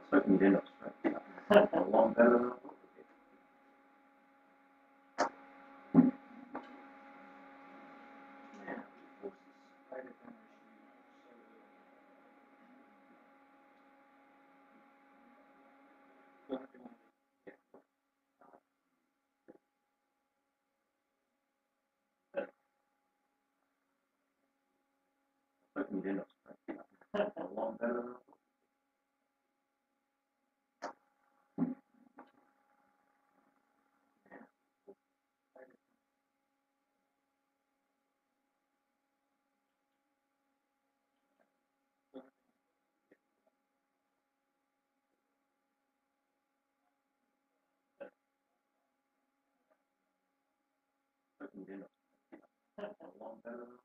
hoping you didn't obstruct a lot better than I thought. Hoping you didn't obstruct a lot better than I thought. Hoping you didn't obstruct a lot better than I thought.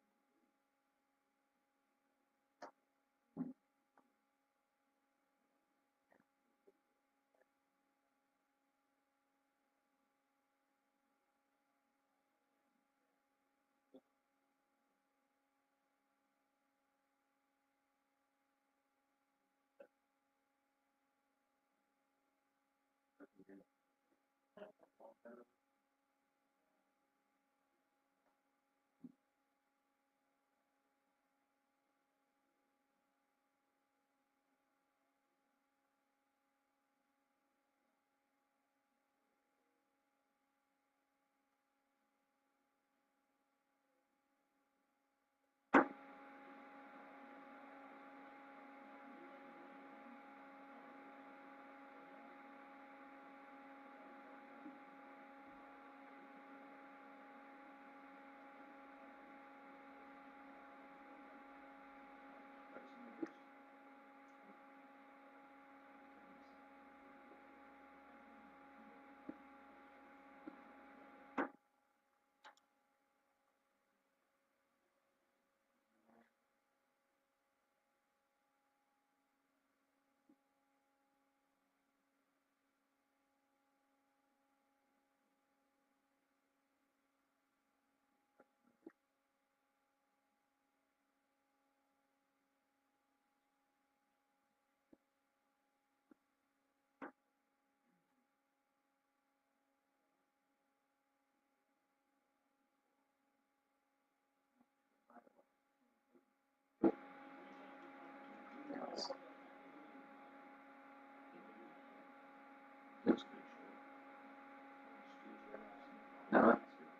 No.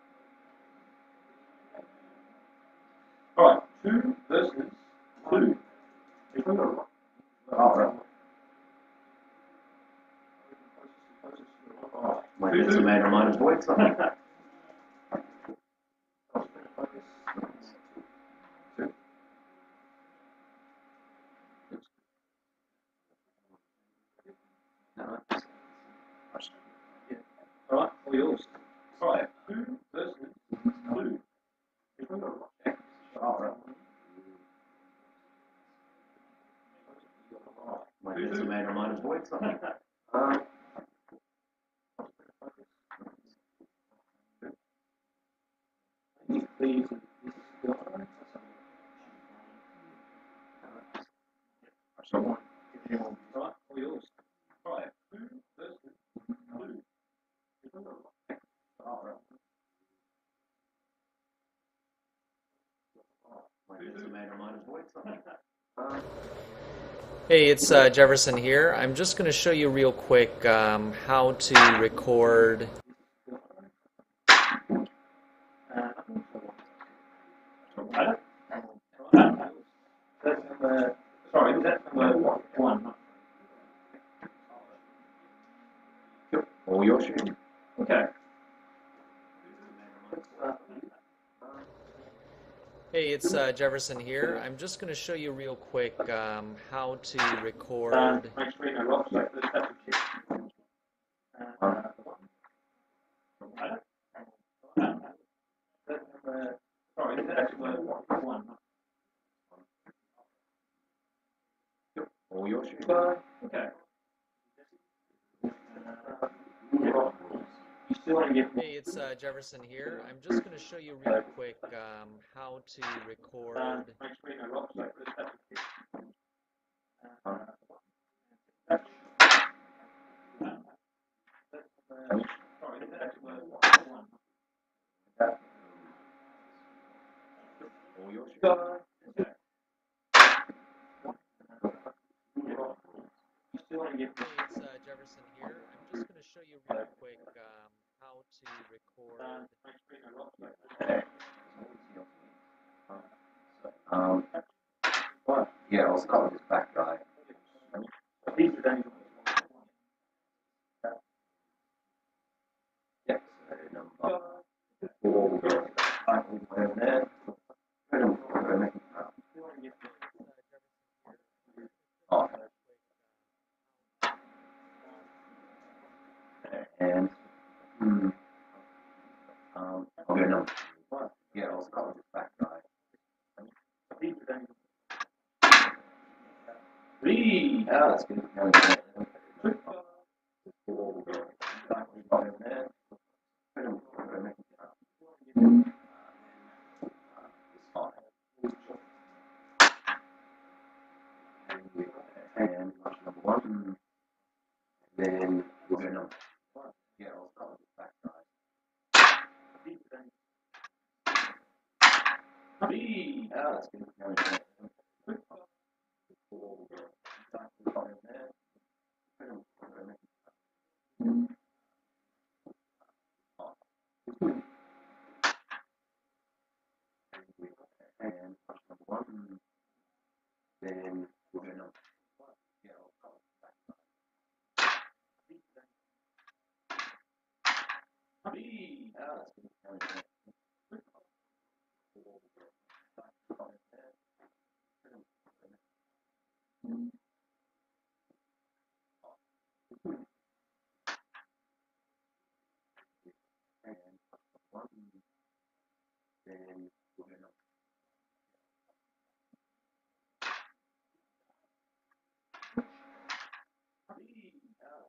All right, two versus two. Oh, right. My hands are made of mine avoid something. No. Yeah. All right, all yours. All right, two versus two. All right. My hands are made of mine avoid something. Please. Someone. All right, all yours. All right, two versus two. All right. My hands are made of mine avoid something. Hey, it's Jefferson here. I'm just going to show you real quick how to record. Sorry, that's number one. All your shit. Okay. Hey, it's Jefferson here. I'm just going to show you real quick how to record. Make sure you know rocks like this. That's a kick. Sorry, that's number one. All your shit. Okay. You still want to get. Hey, it's Jefferson here. I'm just going to show you real quick how to record. Make sure you know rocks like this. That's a kick. It's Jefferson here. I'm just going to show you real quick how to record. Yeah, I'll start with this back guy. Yeah, so number 4, there. Oh, and I'll go number 1. Yeah, I'll start with this back guy. 3. Ah, that's good. Now it's there. 4. There. And number 1. Then we'll go number 1. Yeah, I'll start with this back guy. 3. Ah, that's good. Now it's there. 4. There. And number 1. Then we'll go number 1. Yeah, I'll start with this back guy. 3. Ah, that's good. Now it's there. 4. There. And 1. Then we'll go number 3. Ah.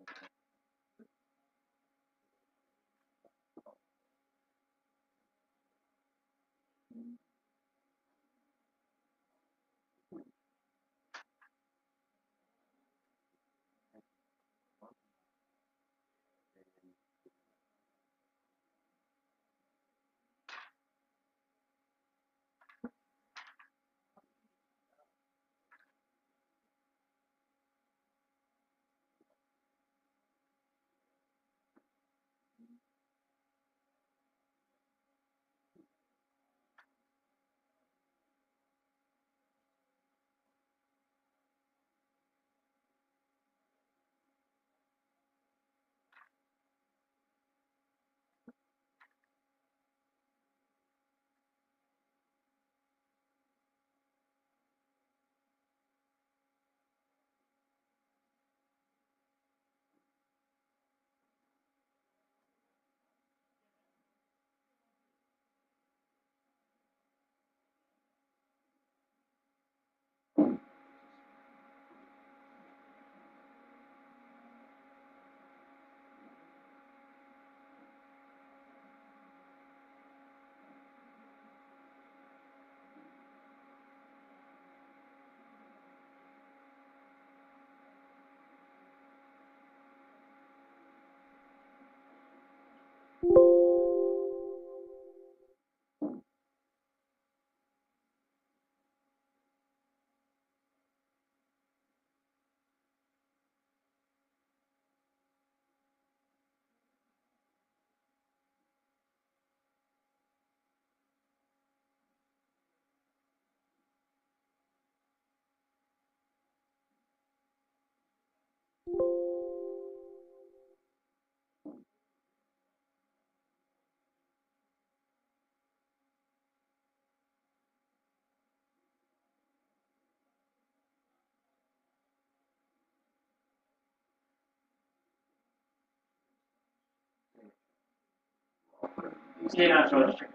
Yeah, no, so I just checking.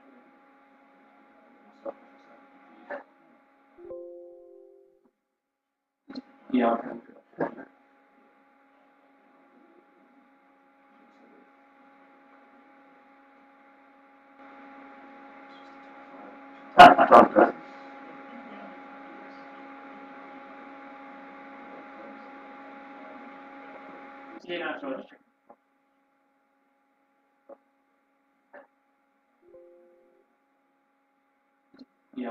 Yeah, okay. Yeah, no, so I just checking. Yeah.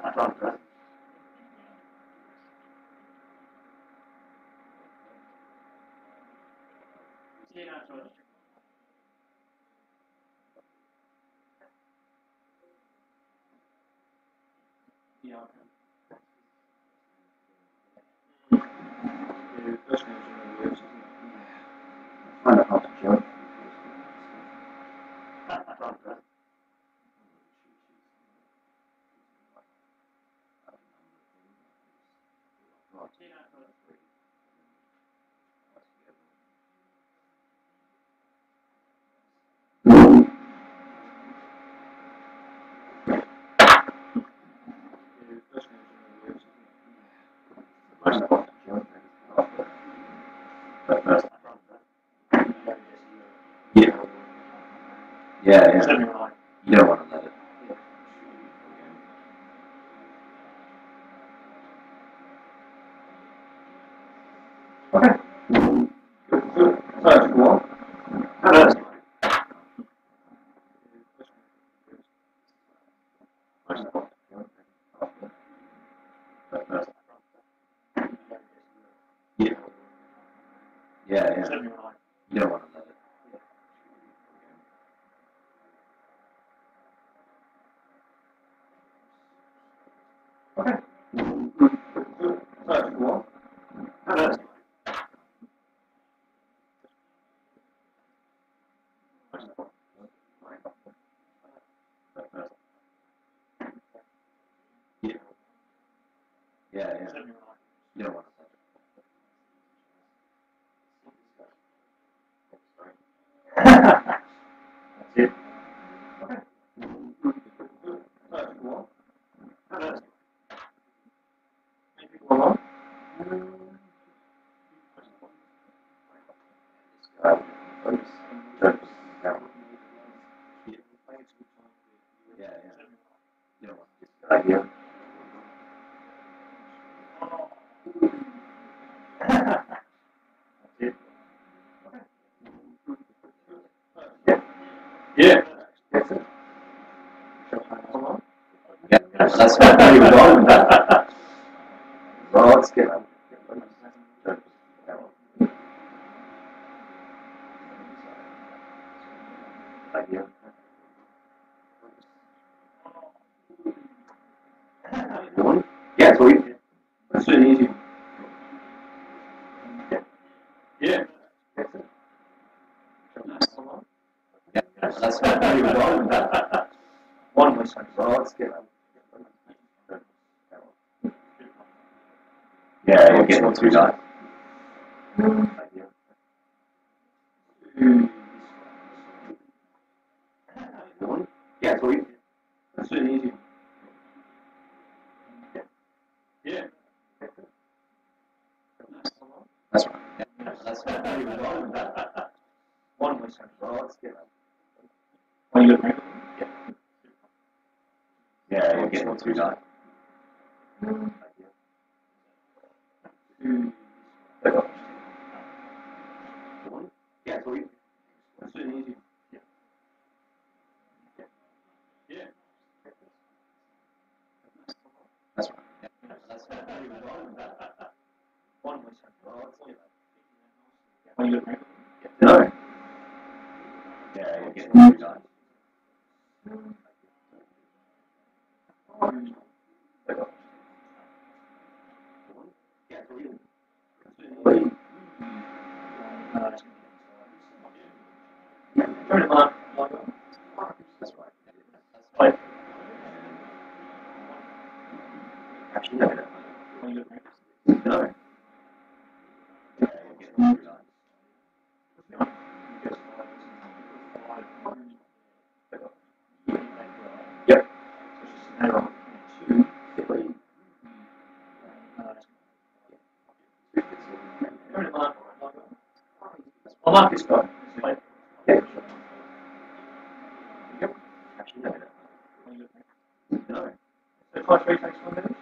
Yeah, yeah. You don't want to let it. Okay. Good. So, cool. Yeah. Yeah, yeah. You don't want to let it. Okay. Good. So, cool. Yeah. Yeah, yeah. You don't want to let it. That's it. Okay. Good. So, cool. Maybe one more. Yeah, yeah. You don't want to get that idea. That's it. Yeah. That's it. Yeah, that's what we were going with that. Well, let's get up. Idea. One? Yeah, so we. That's an easy. Yeah. That's it. Yeah, that's what we were going with that. One was like, well, let's get up. Yeah, you're getting too nice. One? Yeah, so we. That's an easy. Yeah. That's right. Yeah, that's what we were going with that. One was like, well, let's get up. Well, you agree? Yeah. Yeah, you're getting too nice. Yeah, so we. That's an easy. Yeah. That's right. Yeah, that's what we were going with that. One was like, well, let's get up. Well, you agree? No. Yeah, you're getting too nice. Yeah, so we. Turn it on. That's right. Right. Actually, no. No. Yeah, you're getting too nice. Yep. Turn it on. Well, lock this door. Yeah. Yep. Actually, no. No. So, concentrate takes 1 minute.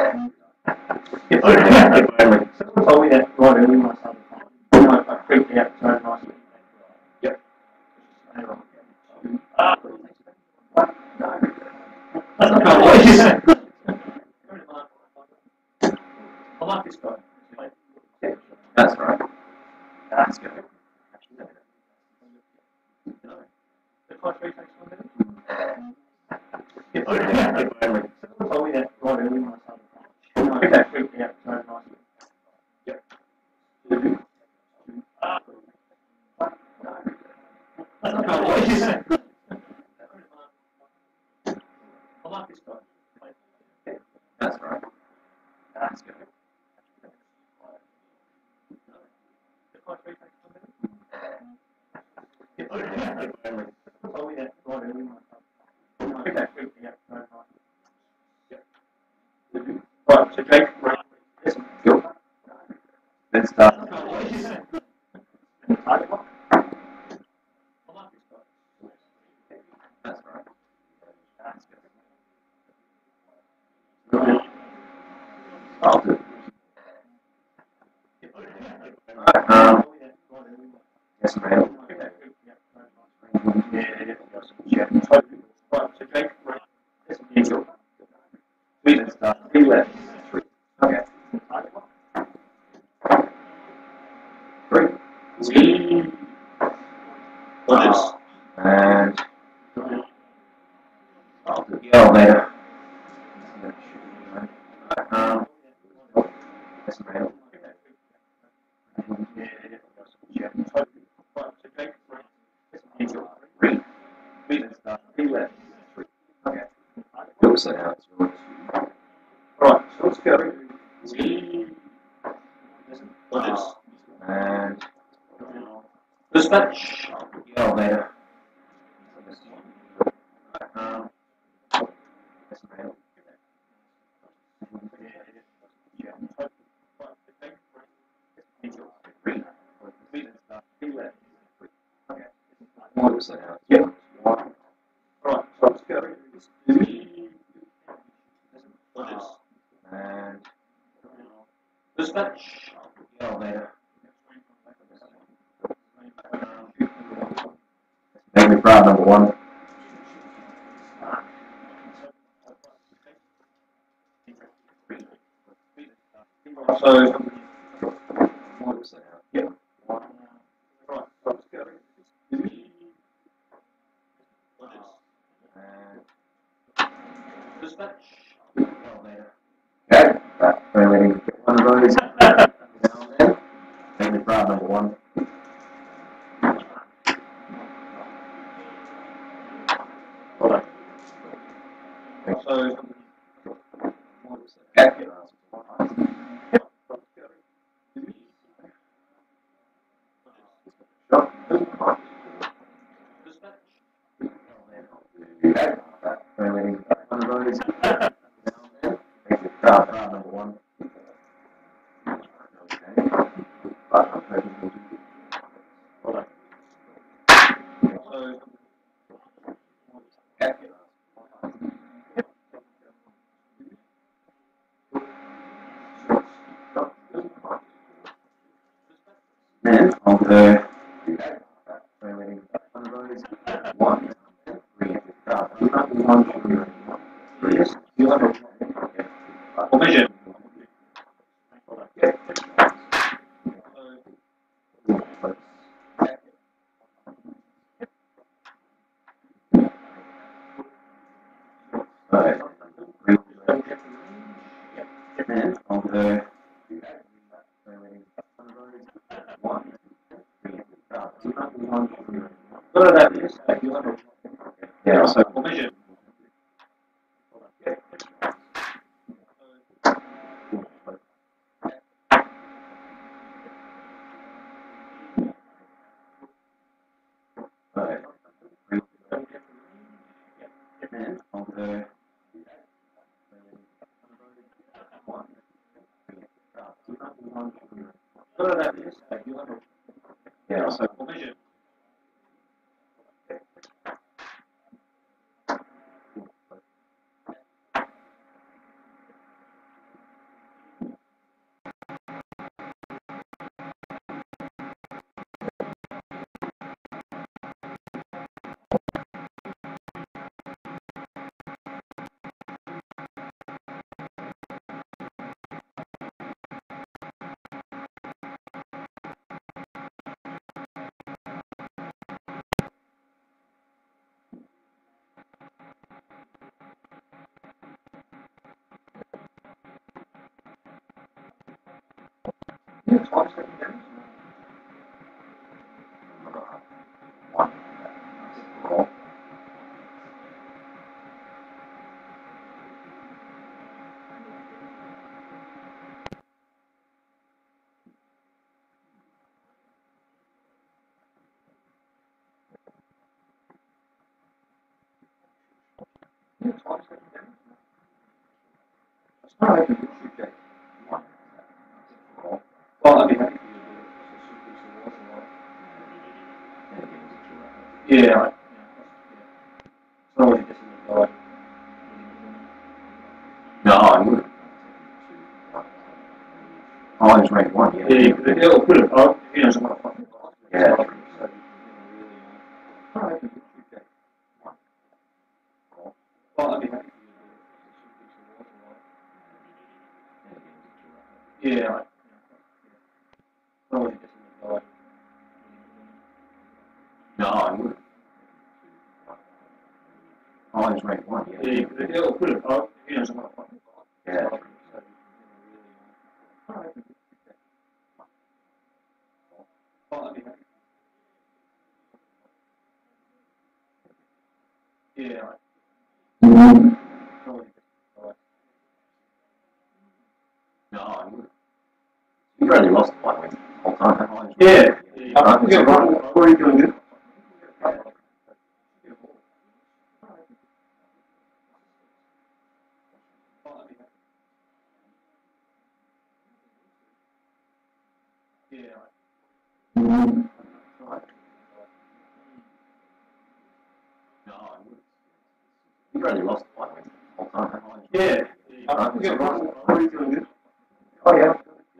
Someone told me that right early when I started playing. I freaked out so nicely. Yep. No. That's not what you said. No. The contrary takes 1 minute. If only. Oh, yeah, right, early when I started. I did that freaked me out so nicely. Yep. I don't know what you said. I like this guy. That's right. That's good. The contrary takes 1 minute. If only. Oh, yeah, right, early when I started. I did that freaked me out so nicely. Yep. Right, so Jake, right. Listen. Cool. Let's start. I don't know what you said. I like this guy. That's right. That's good. I'll do it. Alright, yes, ma'am. Yeah. Right, so Jake, right. Listen. Cool. Let's start. 3 left. 3. Okay. 3. We. And I'll do the elevator. Yes, ma'am. Yeah. Right, so Jake, right. Cool. 3. Let's start. 3 left. 3. Okay. Oops, I know it's yours. Right, so let's go. We. And Dispatch. the elevator. Yes, ma'am. Yeah. 3. Let's start. 3 left. 3. Okay. Oops, I know it's yours. Right, so let's go. We. And Dispatch. the elevator. Make me proud, number 1. So, Oops, I know. yeah. Right, so let's go. We. And Dispatch. the elevator. Okay. Ready to get one of those. Down there. Make me proud, number 1. Right. So, Okay. Okay. Ready to get one of those. Down there. Make me proud, number 1. Okay. Then on the ready to get one of those. 1. 3. Yes. Measure. Alright. Then on the 1. 3. What are that is? Yeah, so Measure. alright. Then on the 1. What are that is? Yeah, so Measure. Yeah, twice every day. One. Roll. Yeah, twice every day. That's not every day. One. Roll. Well, I'd be happy for you to do it. Yeah. So it doesn't go. No, I wouldn't. I'll just make one. Yeah, it'll put it up. He doesn't want to fucking go. Yeah. Alright. One. Roll. Well, I'd be happy for you to do it. Yeah. So it doesn't go. No, I wouldn't. I'll just make one. Yeah, it'll put it up. He doesn't want to fucking go. Yeah. Alright. Well, I'd be happy. Yeah. No, I wouldn't. You've already lost one win the whole time. Yeah. I'm going to run. What are you going to do? You've already lost one win the whole time. Yeah. I'm going to run. What are you going to do? Oh, yeah.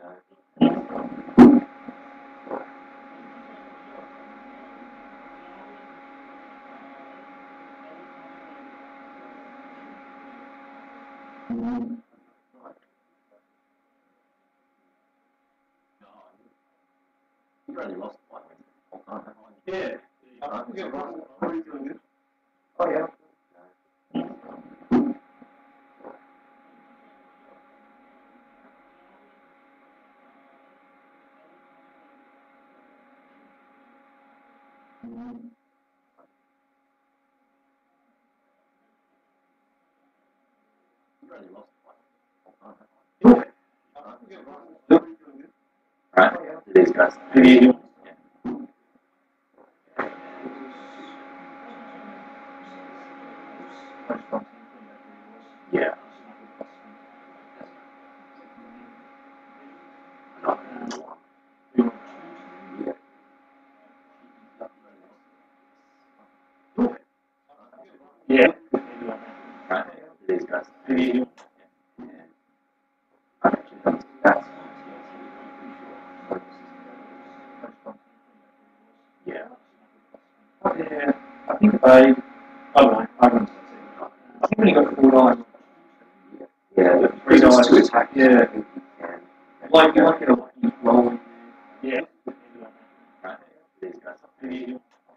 You've already lost one win the whole time. Yeah. I'm going to run. What are you going to do? Oh, yeah. You've already lost one win the whole time. Alright, today's guys. Yeah. Yeah. Right. Today's guys. Yeah. Yeah. I think I don't know. I think when you got 4 dice. Yeah. 3 dice to attack. Yeah. Like you like it a lucky roll. Yeah. Right. These guys. Yeah.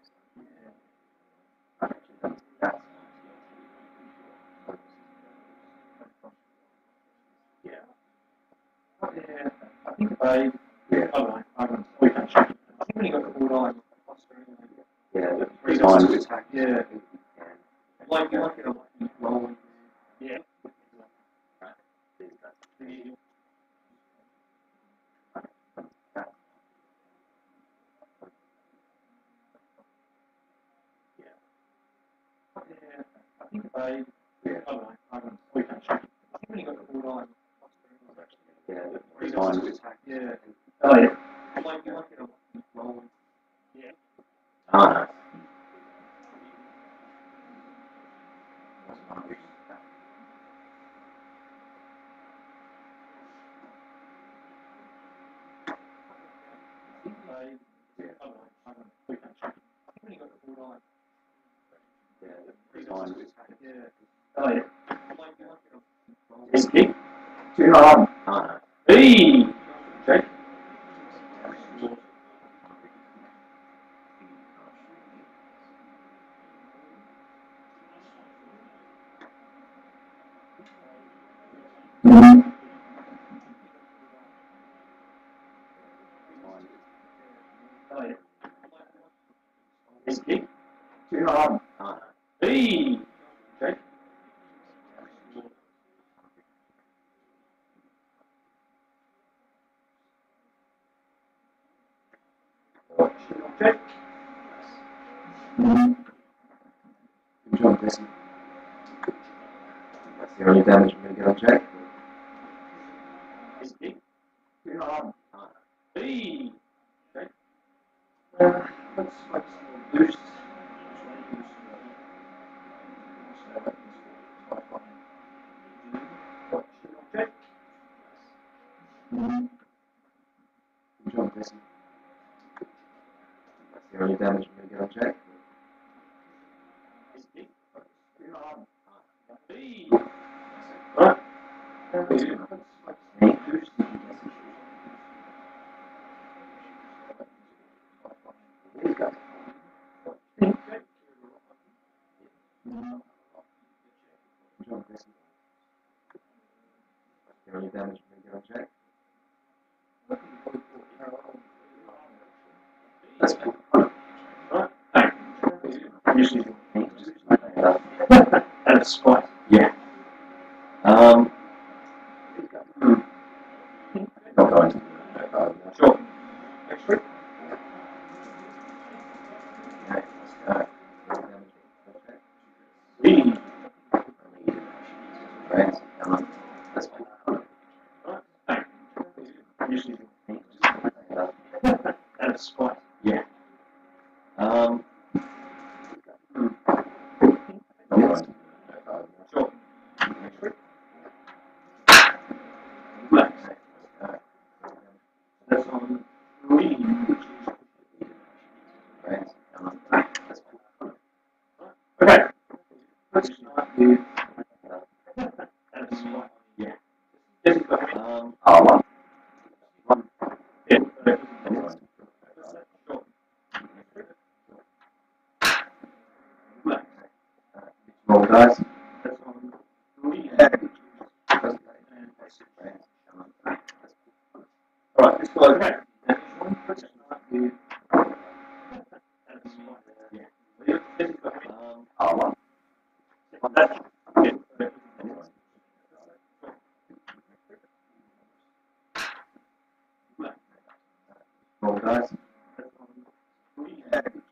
Yeah. Yeah. I think I don't know. We can check. I think when you got 4 dice. Yeah. 3 dice to attack. Yeah. Like you like it a lucky roll. Yeah. Right. These guys. Yeah. Yeah, I think I don't know. We can check. I think when you got 4 dice. Yeah, 3 dice to attack. Yeah. Oh yeah. Like you like it a lucky roll. Yeah. Ah. We can check. I think when you got 4 dice. Yeah, 3 dice to attack. Yeah. Oh yeah. Like you like it a lucky roll. Is it? Too hard. Ah. Hey. Okay. Too hard. Hey! Okay. Okay. Good job, Bessie. That's the only damage I'm going to get on Jack. Too hard. Hey! Okay. Let's make some more boosts. Okay. Good job, Bessie. That's the only damage I'm going to get on Jack. Too hard. Hey! Right. Let's make some more boosts. There you go. Okay. Good job, Bessie. That's the only damage I'm going to get on Jack. That's fine. Right. Usually Yeah. and a spot. Yeah. There you go. Not going to. Sure. Next week. Okay, let's go. Hey! Right, come on. That's fine. Right. Usually and a spot. Yeah. Not Sure. going to. Next week. Relax. That's on green. Right, come on. That's fine. Okay. Let's start with and a spot. Yeah. Yes, go ahead. Oh, one. Yeah. Sure. Relax. Roll dice. That's on green. All right, let's go okay. Next one, let's start with and a spot. Yeah. Yes, go ahead. Oh, one. That's yeah. Relax. Roll dice. That's on green.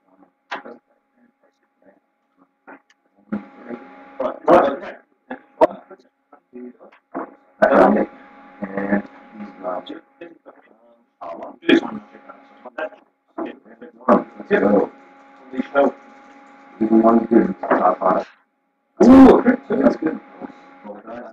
Right, okay. Next one, let's start with And he's larger. Oh, one. this one. That's yeah. One. Let's go. Holy hell. Even one good. High five. Ooh, okay. So that's good. Roll dice.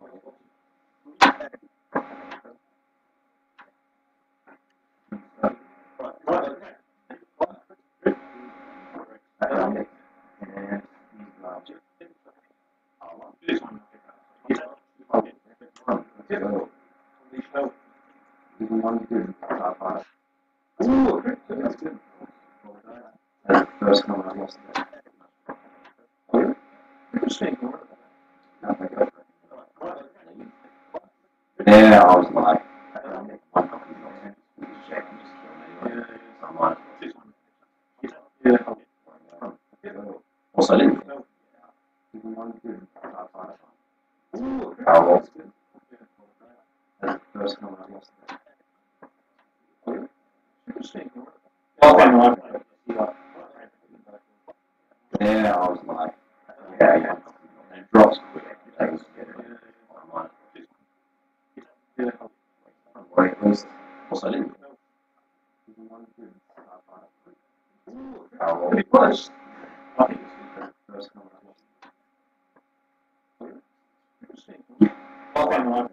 Right, okay. Next one, let's And he's larger. Oh, one. this one. Yeah. One. Let's go. Holy hell. Even one good. High five. Ooh, okay. So that's good. Roll dice. That's the first time I lost that. Interesting. Now I go. Right. Yeah, I was like, one copy of it. Just check and just kill me. Yeah. I'm like, This one. Yeah. also didn't. No. Even one good. High five. Ooh, okay. Oh, well. That's good. That's the first time I lost that. Interesting. Okay, right. Yeah, I was like, yeah. And it drops quick. That was good. I'm like, Yeah. wait, at least. Also didn't. Even one good. High five. Oh, well. Pretty close. I think it's good. First time I lost Interesting. Okay, right.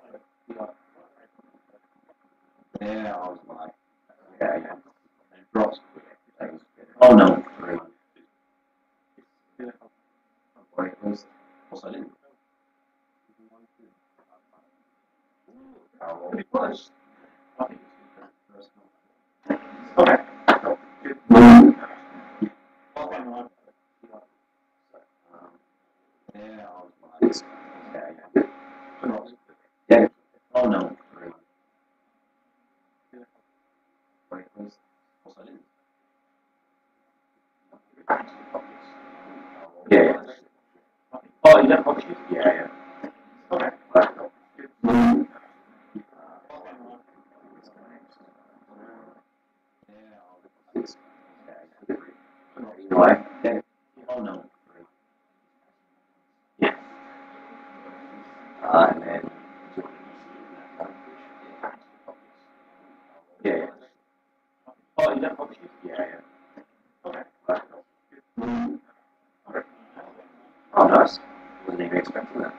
Yeah, I was like, yeah. And it drops quick. That was good. Oh, no. Three. Yeah. Wait, at least. Also didn't. Even one good. Oh, well. Pretty close. I think it's good. First time. Okay. Good. Okay, right. Yeah, I was like, yeah. Drops quick. Yeah. Oh, no. Three. Wait, at least. Also didn't. Yeah. Oh, is that box? Yeah. Okay. Anyway, yeah. Oh no. Yeah. And then. Yeah. Oh, is that box? Yeah. Okay. Oh, nice. Wasn't even expecting that.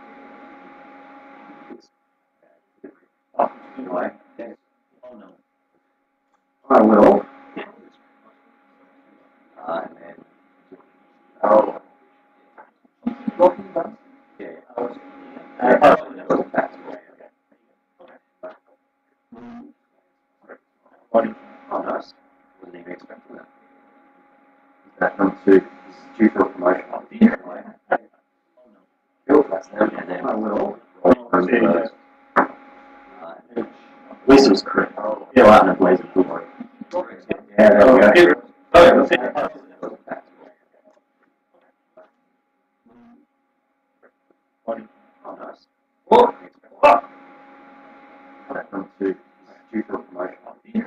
Oh, Anyway, yeah. Oh no. I will. And then. Oh. talking about? Yeah. Oh, That's body. Oh, nice. Wasn't even expecting that. That comes to due for a promotion. Anyway. Cool, that's them. And then I will. At least it was correct. Yeah, well, out in a blaze of glory. Yeah, there we go. Oh, yeah, that's it. Body. Oh, nice. Oh, oh. That comes to due for a promotion.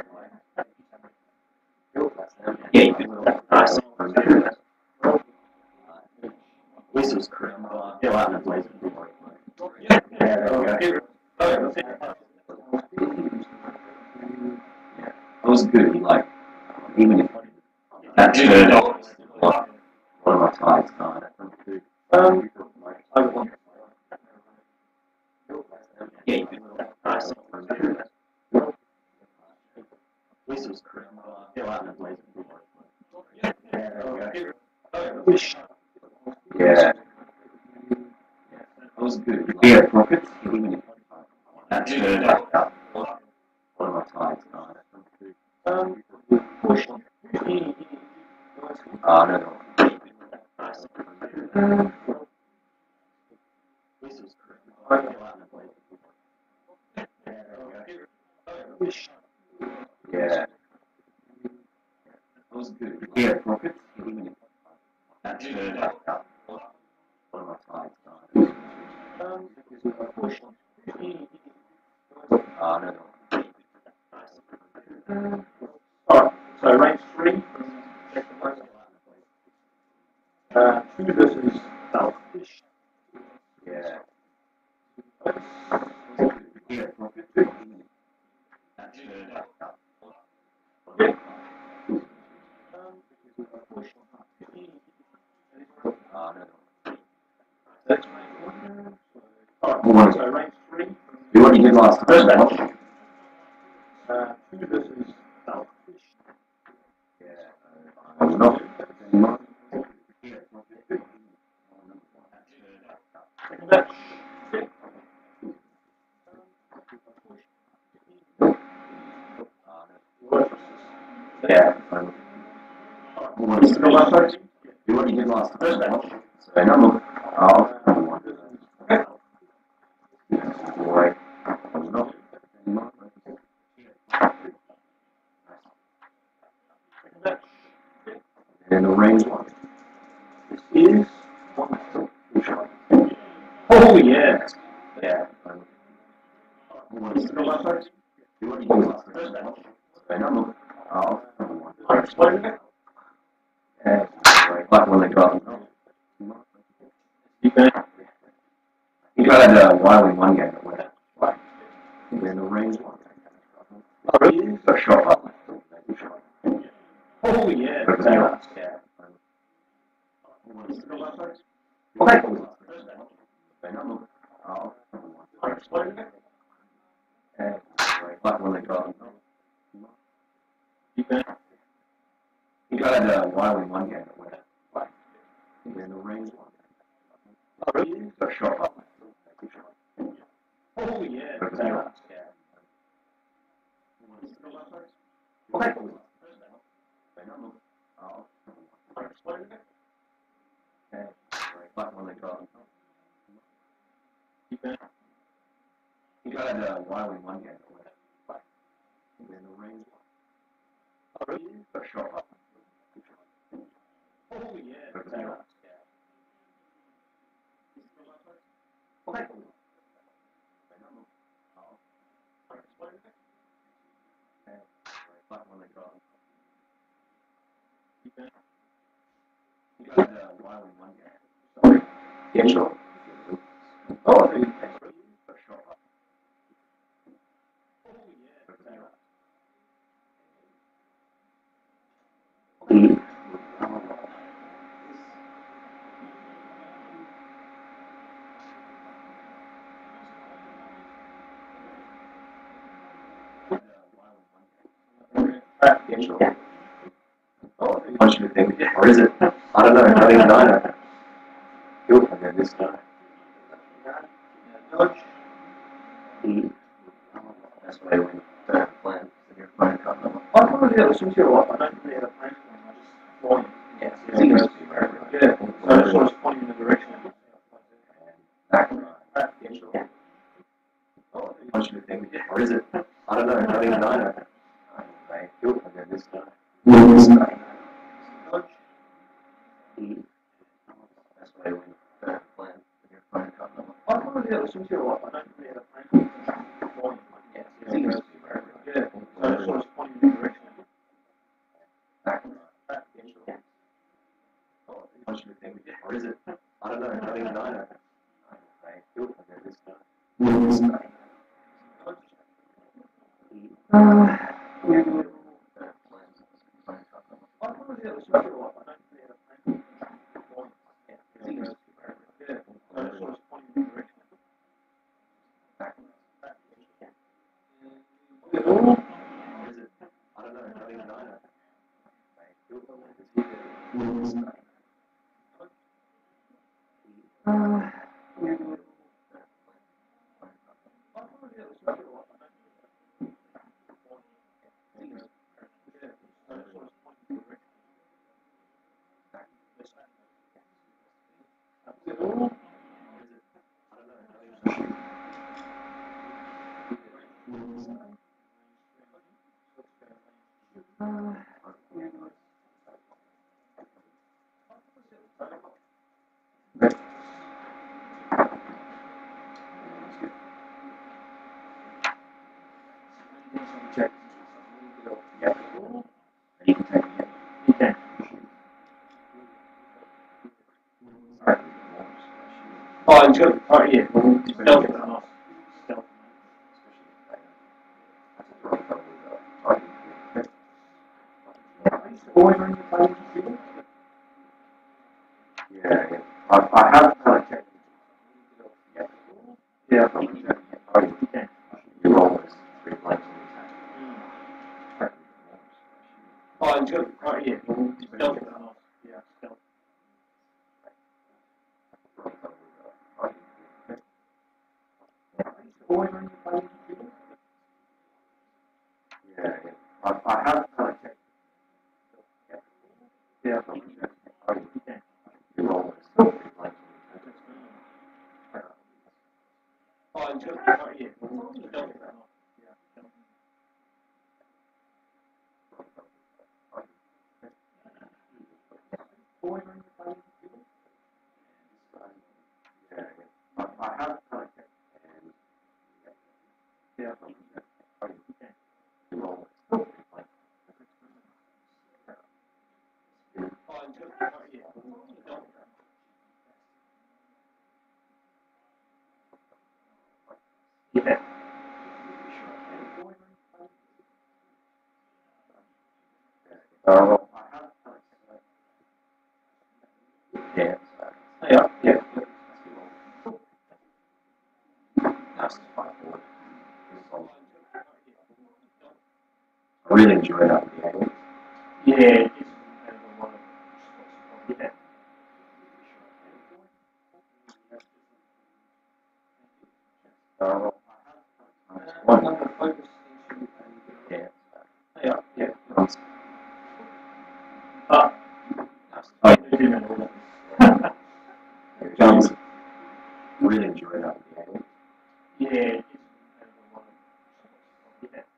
Cool, that's them. Yeah, you did. Nice. At least it was correct. Yeah, well, out in a blaze of glory. Yeah, there we go. oh, yeah, that's it. Yeah, that was good. Like, even if that Yeah, turned yeah. off, one of my tides gone. That comes to Um, due for a promotion. I want. Yeah, you did. Nice. At least it was correct. Yeah, well, out in a blaze of glory. Yeah, there we go. Wish. Yeah. That was good. Yeah, profits. Even if that turned off, one of my tides gone. That comes to Push. oh, no. Nice. At least it was correct. Yeah, well, out in a blaze of glory. Wish. Yeah. That was good. Yeah, profits. Even if that turned off, one of my tides gone. Push. Oh, no. Alright, so range 3 from second place. 2 versus Selfish. Yeah. Yeah, profits. That turned off. Yeah. Push. Oh, no. That's range 1. Alright, so range 3 from Do what you did last time. 2 versus Selfish. Yeah. I'm not. Second match. Yeah. Still last vote? Do what you did last time. So number. Oh, number one. Boy. I'm not. Second match. And the range one. This is 1. Oh, yeah. Yeah. Still last vote? Do what you did last time. So number. Oh, number one. Exploded it? Yeah. Like when they got. You can. You got a Wiley one game that went like. And then the range one. Oh, really? So shot up. Oh, yeah. Yeah. Still last vote? Okay. So number. Oh, number one. Exploded it? Yeah. Like when they got. You can. You got a Wiley one game that went like. And then the range one. Oh, really? So shot up. Oh, yeah. Yeah. Still last vote? Okay. So number. Oh, Exploded it? yeah. Like when they got. You can. You got a Wiley one game that went like. And then the range one. Oh, really? So shot up. Oh, yeah. Yeah. You got Wyoming one game. Sorry. Yeah, sure. Oh, I think For sure. yeah, sure. Oh, I think Bunch of things. Or is it? I don't know. Not even I know. You'll come in this guy. Dodge. That's why when you plan your phone card number. I thought it was into your life. I don't really have a plan for him. I just fly him. Yeah, Yeah, he goes. Yeah, so I just sort of point him in the direction. Back. Yeah, sure. Oh, I think Bunch of things. Or is it? I don't know. Not even I know. You'll come in this guy. Dodge. That's why when you plan your phone card number. I thought it was into your life. I don't really have a plan for him. Just fly him. Yeah, he goes. Yeah, so I just sort of point him in the direction. Back. Yeah, sure. Oh, I think Bunch of things. Or is it? I don't know. Not even I know. You'll come in this guy. Dodge. I thought it was into your life. I don't really have a plan for him. Just fly him. Yeah, he goes. Yeah, so I just sort of point him in the direction. Yeah. Or is it? I don't know. Not even I know. You'll come in this guy. Check. Yeah. You can take it. You can. Oh, it's good. Oh, yeah. Stealth is nice. Stealth. Always on your phone, people? Yeah, yeah. I have kind of checked. Yeah. Yeah. You can. You're always 3 blanks on the Oh, it's good. Oh, yeah. Stealth is nice. Yeah, stealth. Always on your phone, people? Yeah, yeah. I have kind of checked. Yeah. You can. You're always 3 blanks Oh, it's good. Oh, yeah. Stealth is nice. Yeah, stealth. Always on your phone, people? Yeah, yeah. I have kind of checked. And Yeah. can. you're always 3 blanks. Oh, it's good. Oh, yeah. Stealth is nice. Yeah. I have kind of checked. Yeah. Yeah. Yeah. That's 5 forward. I really enjoy that with the aliens. Yeah, it is kind of a lot of yeah. One number focus into Yeah. yeah, yeah. That's Ah, I do remember that. John's really enjoy that with the aliens. Yeah, it is kind of a lot of yeah.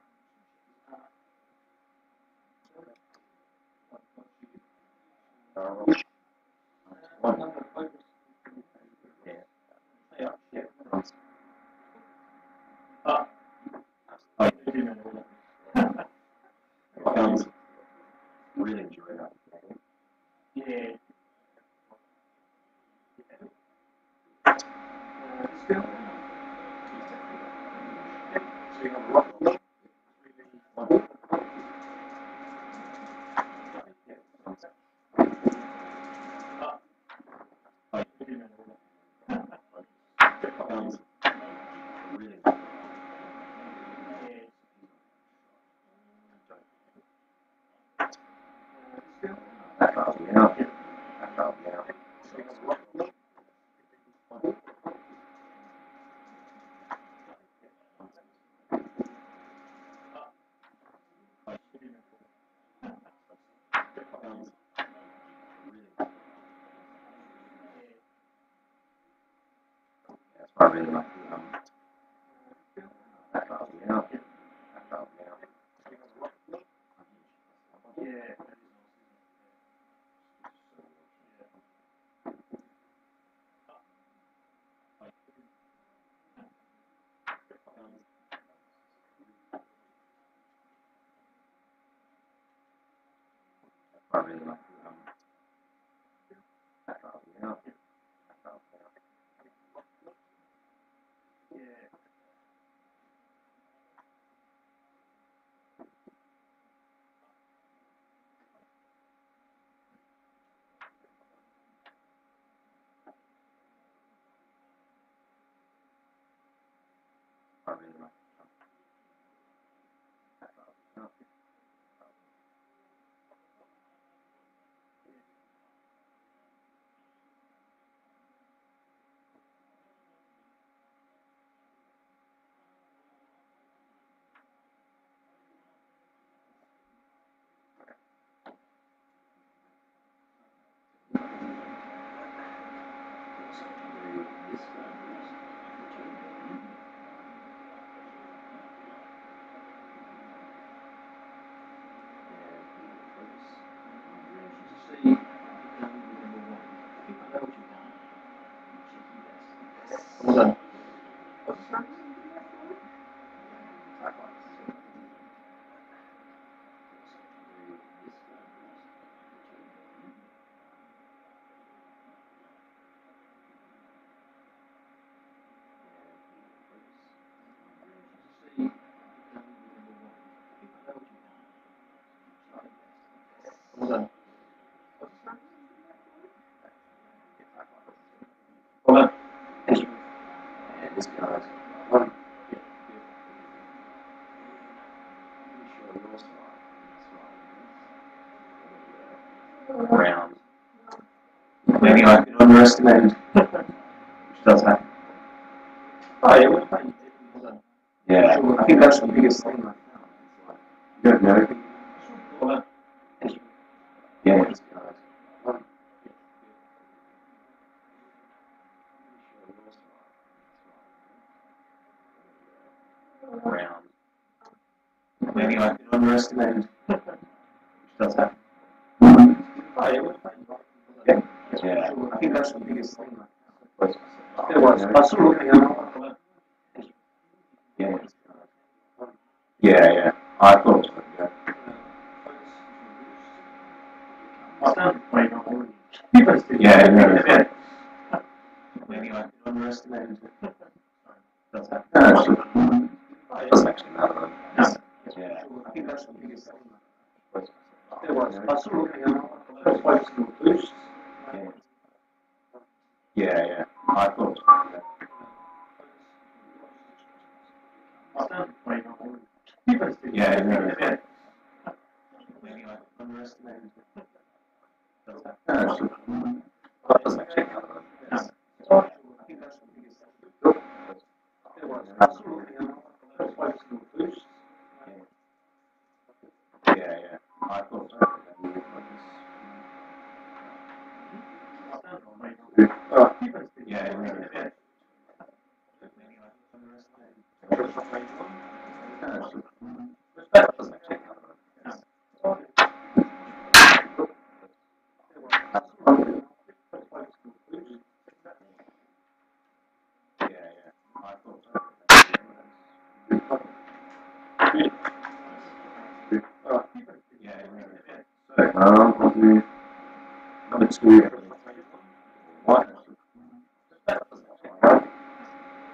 One number focus into Yeah. yeah, yeah. John's Ah, I do remember that. John's really enjoy that with the aliens. Yeah. Probably like probably like probably like Well done. Well done. Well done. Thank you. and this guy's round. Maybe I've been underestimated. Which does happen. Oh, yeah, well done. Well done. Yeah, I think that's the biggest thing I found. You don't know. Well done. Thank you. Yeah, this guy's round. Maybe I've been underestimated. Which does happen. Oh, yeah, well done. Yeah, yeah, I think that's the biggest thing I found. It was. I saw looking at it. Well done. Thank you. Yeah, this guy's yeah. I thought it was pretty good. I found it great. Yeah, yeah. Maybe I've been underestimated. Does happen. No, it doesn't actually matter. Yeah, I think that's the biggest thing. It was. I saw looking at it. First focusing on boosts. Yeah. I thought it was pretty good. I found it great. Yeah. Maybe I've been underestimated. Does happen. No, it doesn't actually matter. I think that's the biggest thing. It was. I saw looking at it. First focusing on boosts. Yeah. I thought it was pretty good. I found it great. Yeah. That doesn't actually matter. Yeah. I thought it was pretty good. So, I'll do number 2. What?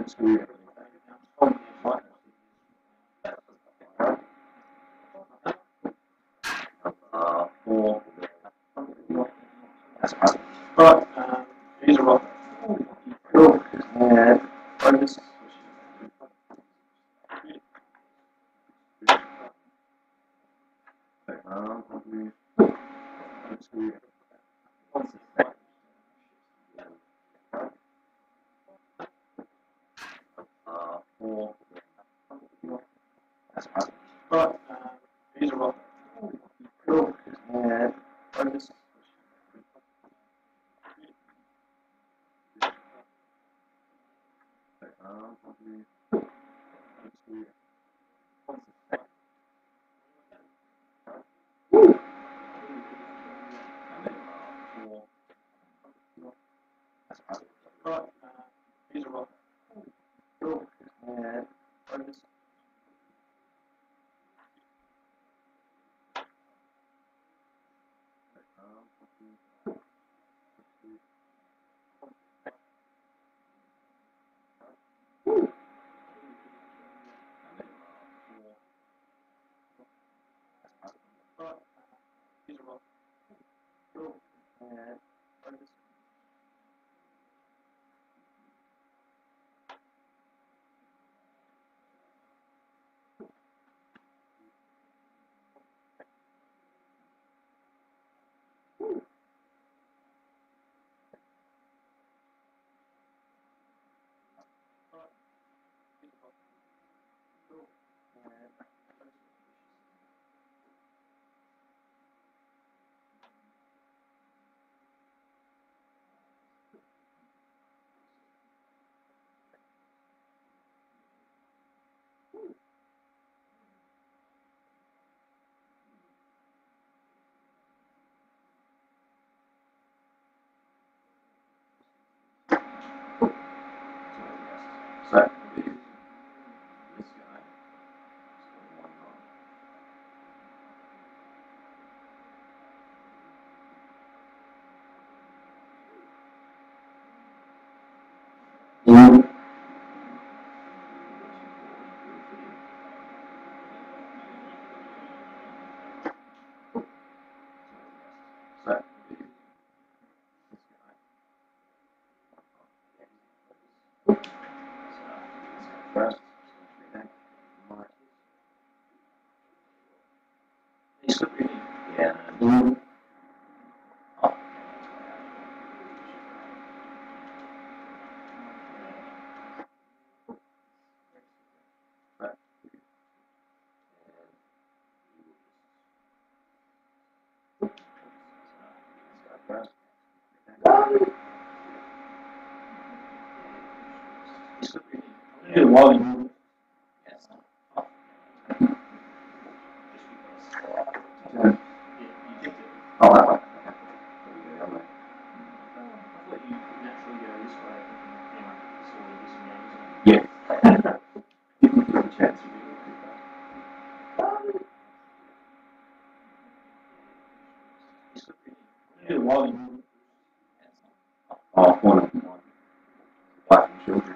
Four. That's right. Right, here's a rock. Cool. And focus. Four. That's right. Right, here's a rock. Cool. And focus. Right, here's a rock. Cool. And focus. Right, here's a rock. Cool. And focus. So, this guy. So, first, He's good, really. yeah. He's good, really. I'm gonna do a while in. Oh, that way. I thought you naturally go this way. Anyway, it's all this and Yeah. Give me a chance. He's good, really. I'm gonna do a while in. Oh, one. Wife and children.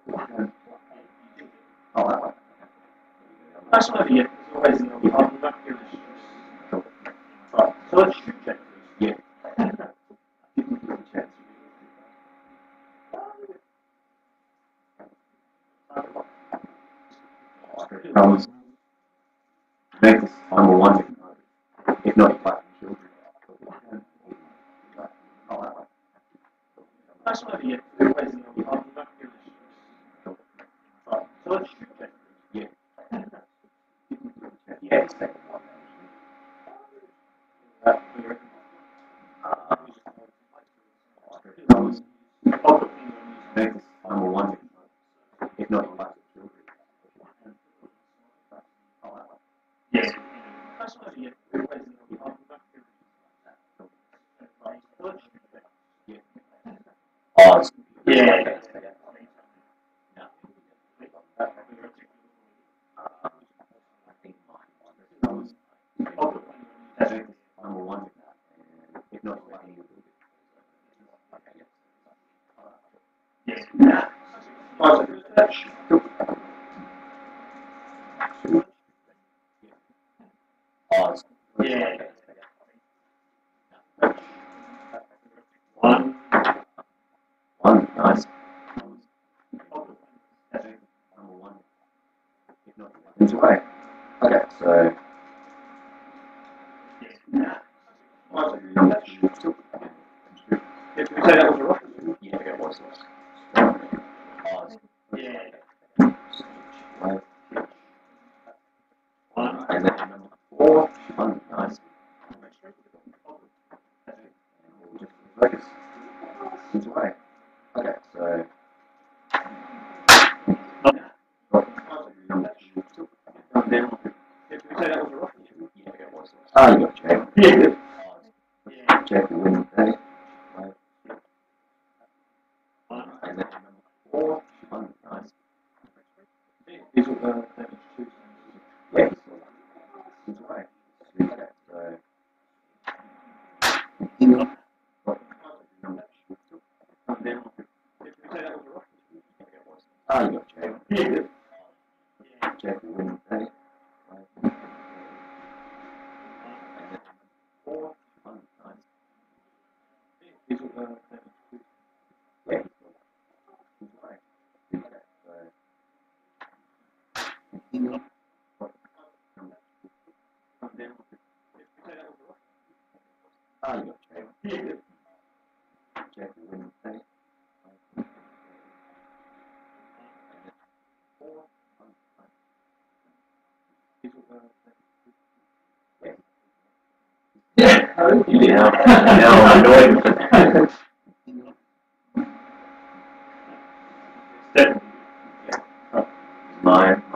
Oh, that way. That's not yet. There's always another part. You don't hear this. Right, so let's shoot check this. Yeah. Give me a chance. Comes. Make this time a wonder. If not, wife and children. Oh, that way. That's not yet. There's always another part. You don't hear this. Right, so let's shoot check this. Yeah. Yeah, it's second one. We reckon. Comes. I'll put things on you. Make this time a wonder. If not, wife and children. Oh, that way. Yes. That's not yet. There's always another part. You don't hear this. Right, so let's shoot check this. Oh, it's, Yeah. I think mine comes. I'll put things on you. Make this time a wonder. If not, wife and children. Yes. Right, so Yeah. One. Nice. Number one. If not, it's away. Okay, so. Yeah. Still. If we say that was a rock. Yeah, it was. Yeah. One. And then number four. One. Nice. Just focus. It's away. Okay, so. Come down. If we say that was a rock. Yeah, it was. Ah, you got check. Yeah. Check the win day. One. And then number four. One. Nice. These were the damage two. Yeah. It's away. Okay, so. Continue. Come down. If we say that was a rock. Ah, you got check. Yeah. Check the win day. Four. One. Nice. These were the damage two. Yeah. It's away. Okay, so. Continue. Come down. If we say that was a rock. Ah, you got check. Yeah. Check the win day. Four. One. Nice. These were the damage two. Yeah. Yeah. Yeah. Now I'm annoyed. Seven. Mine.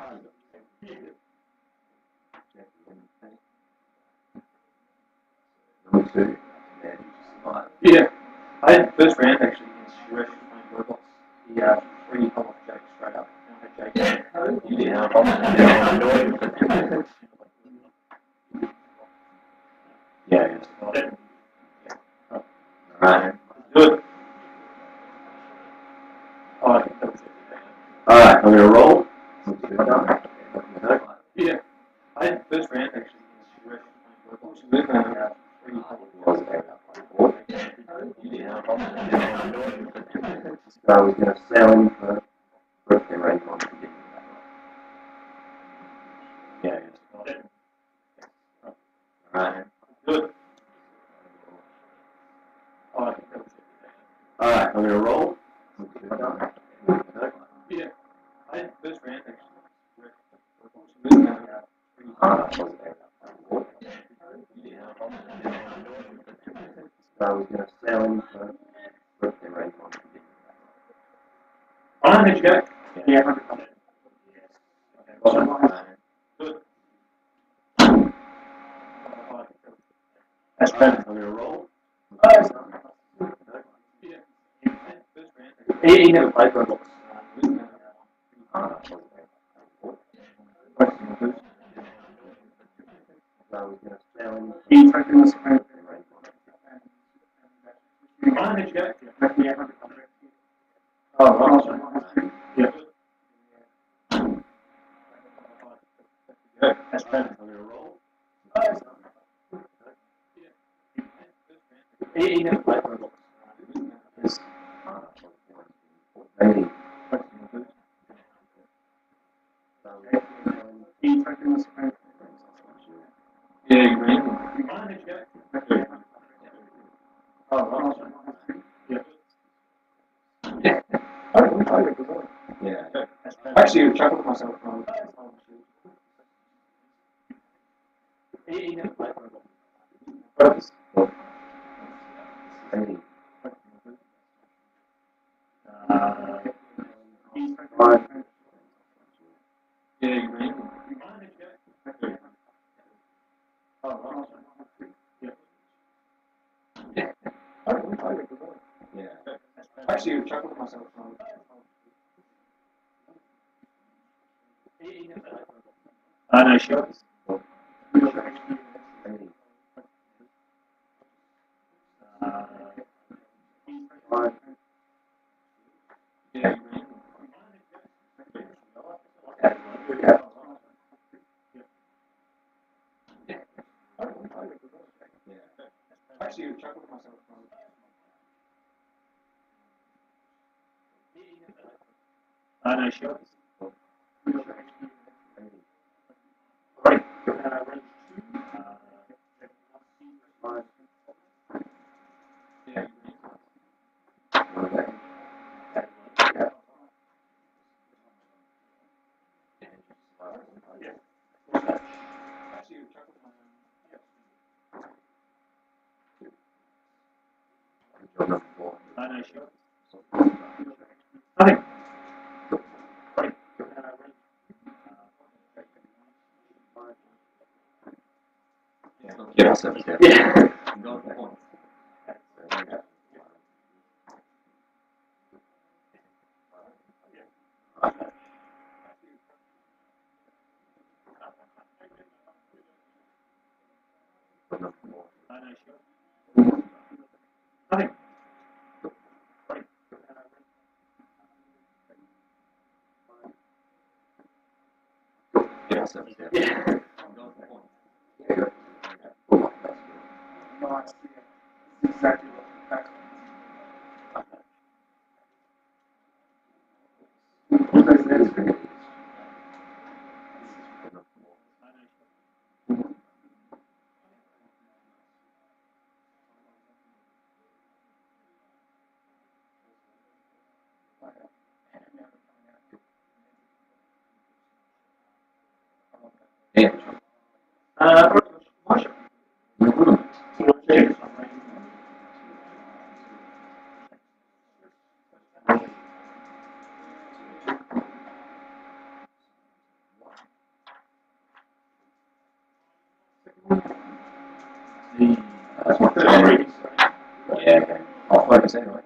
Number two. Man, survive. Yeah. I had the first round actually against Suresh playing robots. He three come off Jake straight up. And I had Jake. Yeah. Now I'm annoyed. Yeah. Seven. Right. Good. Oh, I think that was it. Alright, I'm gonna roll. Yeah. I had the first round actually against Suresh playing robots. Three come off So I was gonna sell him for birthday range on the Yeah. Seven. Alright. Good. Oh, I think that was it. Alright, I'm gonna roll. Yeah. I had the first round actually against Suresh playing robots. So I was gonna sell him for birthday range on the I don't think you go. Yeah, 100%. Good. That's better. I'm gonna roll. He never played robots. So I was gonna sell him for He taken us around. birthday range on I don't think you go. Yeah, 100%. Oh, yeah. That's better. I'm gonna roll. He never played robots. Maybe. He taken us around. Yeah, you agree? I don't think you go. Oh, yeah. Yeah. I don't know. Yeah. Actually, I chuckled myself. He never played robots. Maybe. Yeah, you agree? Yeah. I don't know. Yeah. Actually, I chuckled myself. No, sure. Maybe. Yeah, you agree? Actually, I chuckled to myself. No, sure. Right. Yeah. Actually, I chuckled to myself. No, sure. Nothing. Right. Get ourselves there. Yeah. Go for one. Nothing. Get ourselves there. Yeah. Go for one. No, I see it. It's exactly what the fact is. Yeah. Marshall. That's what the Yeah. I'll focus anyway.